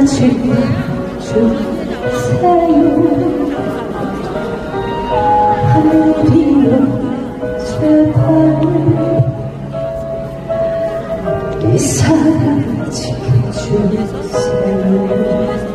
하늘이여 제발 이 사랑을 지켜주세요.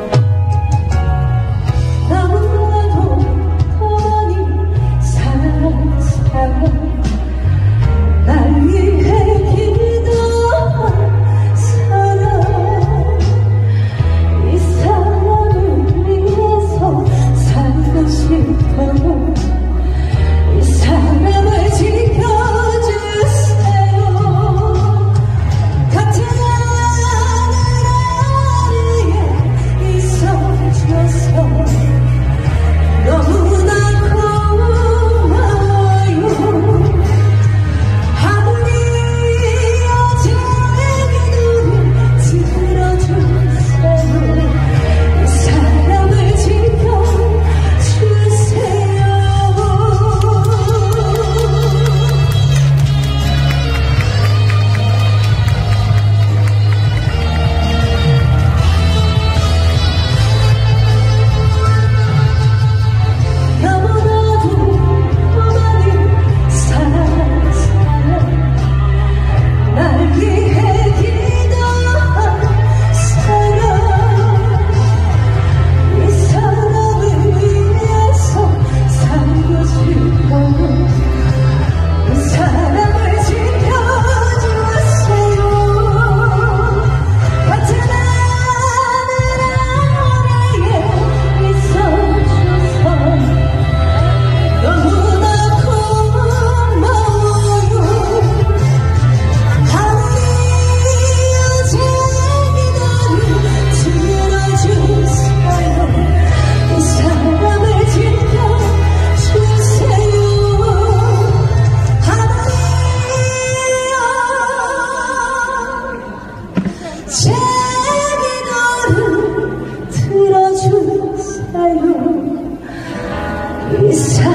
이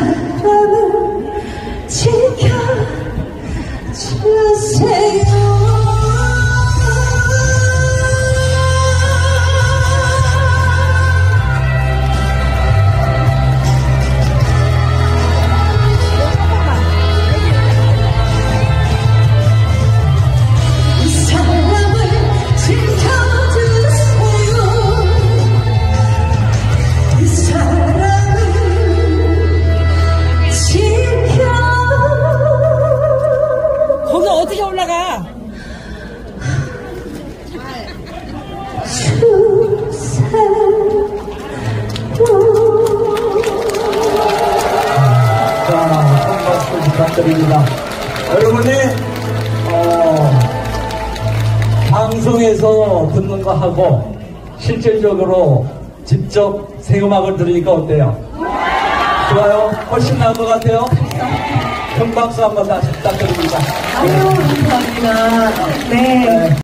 사랑을 지켜주세요. 어떻게 올라가? 자, 한 박수 부탁드립니다. 여러분이 방송에서 듣는 거 하고 실질적으로 직접 생음악을 들으니까 어때요? 좋아요? 훨씬 나은 것 같아요? 큰 박수 한번 다시 부탁드립니다. 아유, 감사합니다. 네.